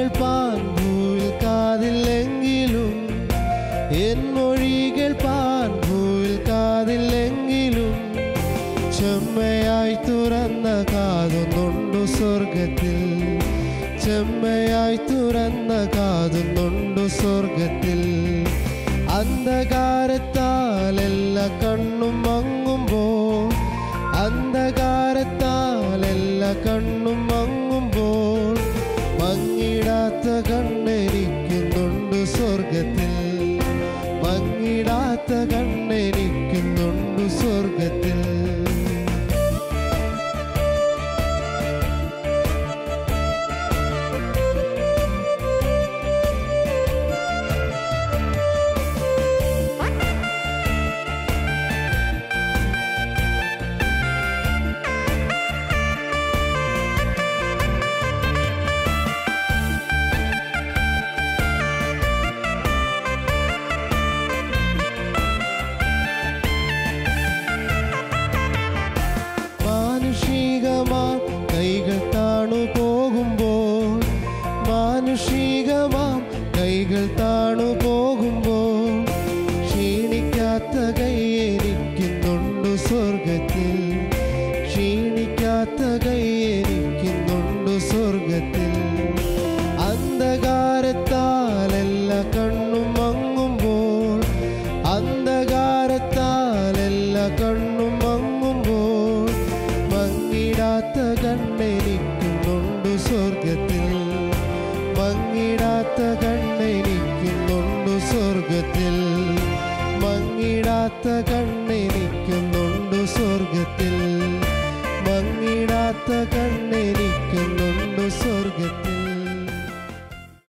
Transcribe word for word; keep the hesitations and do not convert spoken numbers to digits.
മൊഴികൾ പാൻഭൂവിൽ കാതില്ലെങ്കിലും എൻ മൊഴികൾ പാൻഭൂവിൽ കാതില്ലെങ്കിലും ചെമ്മയായി തുറന്ന കാതുന്നുണ്ടു സ്വർഗത്തിൽ ചെമ്മയായി തുറന്ന കാതുന്നുണ്ടു സ്വർഗത്തിൽ അന്ധകാരത്താൽ എല്ലാ കണ്ണും മങ്ങുമ്പോൾ അന്ധകാരത്താൽ എല്ലാ കണ്ണും മങ്ങുമ്പോൾ മങ്ങിടാത്ത കണ്ണെനിക്കുന്നുണ്ട് സ്വർഗത്തിൽ മങ്ങിടാത്ത കണ്ണെനിക്കുന്നുണ്ട് സ്വർഗത്തിൽ കൈകൾ താണു പോകുമ്പോൾ മാനുഷികമാം കൈകൾ താണു പോകുമ്പോൾ ക്ഷീണിക്കാത്ത കൈ എനിക്കുന്നുണ്ട് സ്വർഗത്തിൽ ക്ഷീണിക്കാത്ത കൈ എനിക്കുന്നുണ്ട് സ്വർഗത്തിൽ അന്ധകാരത്താൽ എല്ലാ കണ്ണും മങ്ങുമ്പോൾ അന്ധകാരത്താൽ എല്ലാ കണ്ണും മങ്ങുമ്പോൾ മങ്ങിടാത്ത കണ്ണെനിക്കുന്നുണ്ട് സ്വർഗത്തിൽ മങ്ങിടാത്ത കണ്ണെനിക്കുന്നുണ്ട് സ്വർഗത്തിൽ മങ്ങിടാത്ത